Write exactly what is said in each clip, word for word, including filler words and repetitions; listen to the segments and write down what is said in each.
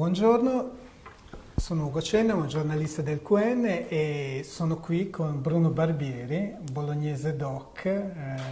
buongiorno, sono Ugo Cennamo, giornalista del Q N e sono qui con Bruno Barbieri, bolognese doc, eh,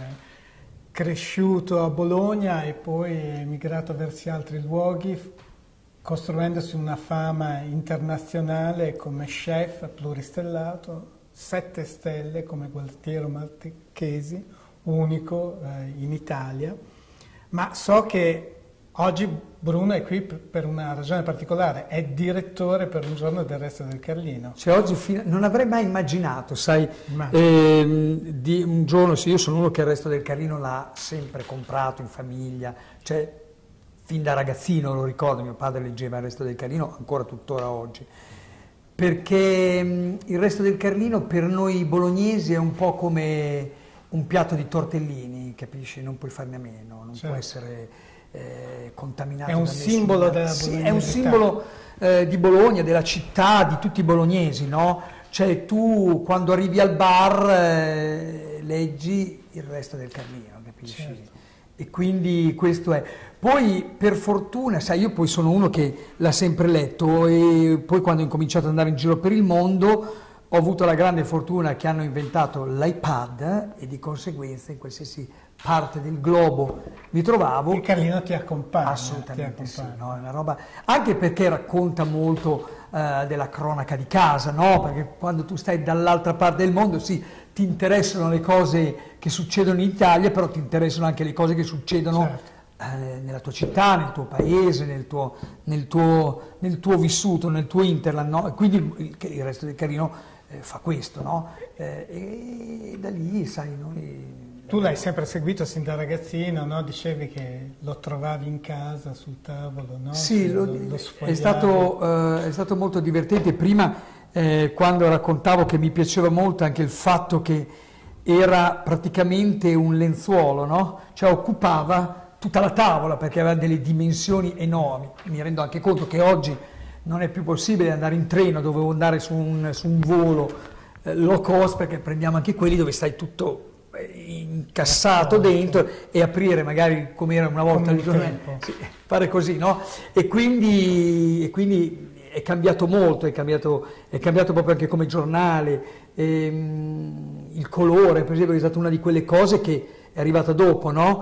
cresciuto a Bologna e poi emigrato verso altri luoghi, costruendosi una fama internazionale come chef pluristellato, sette stelle come Gualtiero Marchesi, unico eh, in Italia, ma so che oggi Bruno è qui per una ragione particolare, è direttore per un giorno del Resto del Carlino. Cioè oggi non avrei mai immaginato, sai, ehm, di un giorno, sì, io sono uno che il Resto del Carlino l'ha sempre comprato in famiglia, cioè fin da ragazzino lo ricordo, mio padre leggeva il Resto del Carlino, ancora tuttora oggi, perché mh, il Resto del Carlino per noi bolognesi è un po' come un piatto di tortellini, capisci? Non puoi farne a meno, non certo. può essere eh, contaminato. È un da simbolo della sì, Bologna. è un simbolo eh, di Bologna, della città, di tutti i bolognesi, no? Cioè tu quando arrivi al bar eh, leggi il Resto del Carlino, capisci? Certo. E quindi questo è. Poi per fortuna, sai, io poi sono uno che l'ha sempre letto e poi quando ho incominciato ad andare in giro per il mondo ho avuto la grande fortuna che hanno inventato l'iPad e di conseguenza in qualsiasi parte del globo mi trovavo. Il Carlino ti accompagna. Assolutamente ti sì, accompagna. no? È una roba, anche perché racconta molto uh, della cronaca di casa, no? Perché quando tu stai dall'altra parte del mondo, sì, ti interessano le cose che succedono in Italia, però ti interessano anche le cose che succedono certo. eh, nella tua città, nel tuo paese, nel tuo, nel tuo, nel tuo vissuto, nel tuo interland, no? E quindi il, il Resto del Carlino Eh, fa questo, no? Eh, e da lì, sai, noi... Tu l'hai sempre seguito sin da ragazzino, no? Dicevi che lo trovavi in casa, sul tavolo, no? Sì, lo, lo, lo è, stato, eh, è stato molto divertente. Prima, eh, quando raccontavo che mi piaceva molto anche il fatto che era praticamente un lenzuolo, no? Cioè occupava tutta la tavola perché aveva delle dimensioni enormi. Mi rendo anche conto che oggi non è più possibile andare in treno, dovevo andare su un, su un volo eh, low cost perché prendiamo anche quelli dove stai tutto eh, incassato dentro e aprire magari come era una volta il giorno, sì, fare così, no? E quindi, e quindi è cambiato molto, è cambiato, è cambiato proprio anche come giornale, e, mh, il colore per esempio è stata una di quelle cose che è arrivata dopo, no?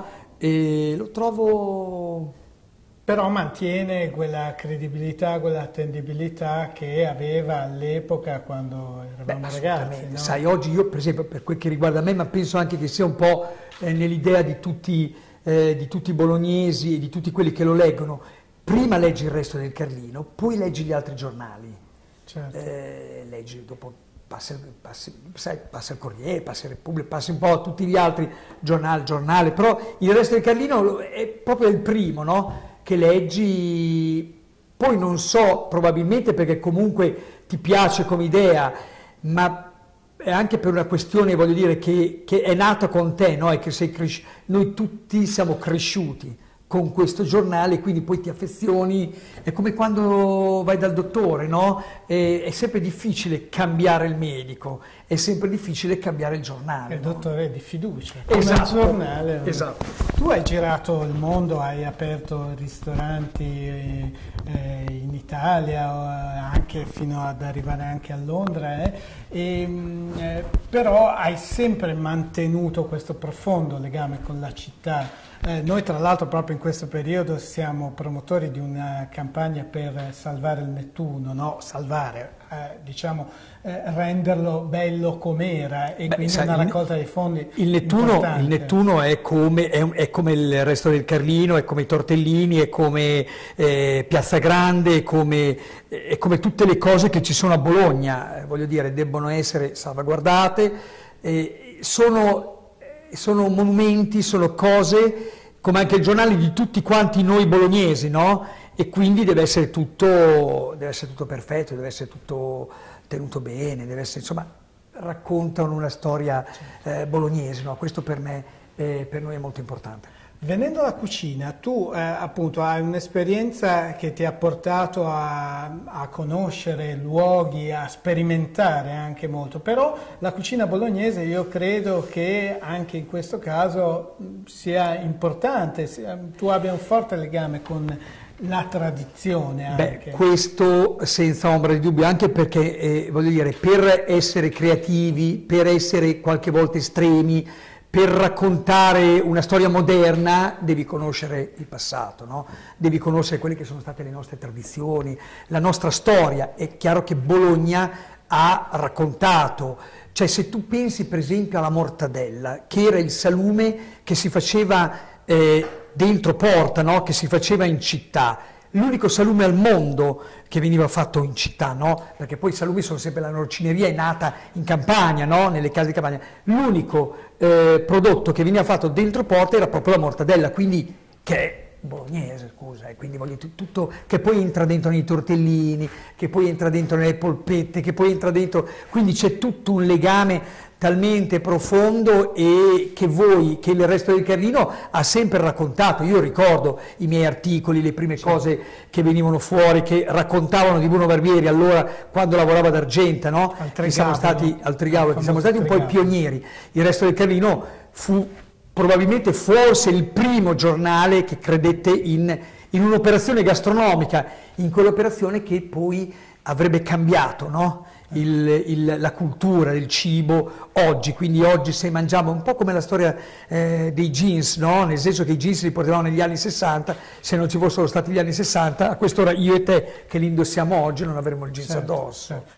E lo trovo... Però mantiene quella credibilità, quella attendibilità che aveva all'epoca quando eravamo Beh, ragazzi. No? Sai, oggi io per esempio, per quel che riguarda me, ma penso anche che sia un po' eh, nell'idea di tutti, eh, di tutti i bolognesi e di tutti quelli che lo leggono, prima leggi il Resto del Carlino, poi leggi gli altri giornali. Certo. Eh, leggi dopo... Passa, passa, sai, passa il Corriere, passa il Repubblica, passa un po' tutti gli altri giornali, giornale, però il Resto del Carlino è proprio il primo, no? Che leggi, poi non so, probabilmente perché comunque ti piace come idea, ma è anche per una questione, voglio dire, che, che è nata con te, no? E che sei cresci- noi tutti siamo cresciuti con questo giornale, quindi poi ti affezioni, è come quando vai dal dottore, no? È, è sempre difficile cambiare il medico, è sempre difficile cambiare il giornale. Il no? dottore è di fiducia, come esatto, il giornale. Esatto. Tu hai girato il mondo, hai aperto ristoranti eh, in Italia, anche fino ad arrivare anche a Londra, eh, e, eh, però hai sempre mantenuto questo profondo legame con la città. Eh, noi tra l'altro proprio in questo periodo siamo promotori di una campagna per salvare il Nettuno, no? Salvare, eh, diciamo eh, renderlo bello com'era e Beh, quindi sai, una raccolta dei fondi il Nettuno, importante. Il Nettuno è come, è, è come il Resto del Carlino, è come i tortellini, è come eh, Piazza Grande, è come, è come tutte le cose che ci sono a Bologna, eh, voglio dire, debbono essere salvaguardate, eh, sono... sono monumenti, sono cose come anche il giornale di tutti quanti noi bolognesi, no? E quindi deve essere tutto, deve essere tutto perfetto, deve essere tutto tenuto bene, deve essere, insomma, raccontano una storia eh, bolognese, no? Questo per me, eh, per noi è molto importante. Venendo alla cucina, tu eh, appunto hai un'esperienza che ti ha portato a, a conoscere luoghi, a sperimentare anche molto, però la cucina bolognese io credo che anche in questo caso sia importante, sia, tu abbia un forte legame con la tradizione anche. Beh, questo senza ombra di dubbio, anche perché, eh, voglio dire, per essere creativi, per essere qualche volta estremi, per raccontare una storia moderna devi conoscere il passato, no? Devi conoscere quelle che sono state le nostre tradizioni, la nostra storia. È chiaro che Bologna ha raccontato, cioè se tu pensi per esempio alla mortadella, che era il salume che si faceva eh, dentro porta, no? Che si faceva in città, l'unico salume al mondo che veniva fatto in città, no? Perché poi i salumi sono sempre, la norcineria è nata in campagna, no? Nelle case di campagna. L'unico eh, prodotto che veniva fatto dentro porta era proprio la mortadella, quindi che è bolognese, scusa, e quindi voglio tutto, che poi entra dentro nei tortellini, che poi entra dentro nelle polpette, che poi entra dentro, quindi c'è tutto un legame talmente profondo e che voi, che il Resto del Carlino ha sempre raccontato. Io ricordo i miei articoli, le prime cose che venivano fuori, che raccontavano di Bruno Barbieri allora quando lavorava ad Argenta, no? Al Che siamo stati al Trigavo, che siamo stati un po' i pionieri. Il Resto del Carlino fu probabilmente forse il primo giornale che credette in, in un'operazione gastronomica, in quell'operazione che poi avrebbe cambiato, no? il, il, la cultura del cibo oggi. Quindi oggi se mangiamo un po' come la storia eh, dei jeans, no? Nel senso che i jeans li portavamo negli anni sessanta, se non ci fossero stati gli anni sessanta, a quest'ora io e te che li indossiamo oggi non avremmo il jeans certo, addosso. certo.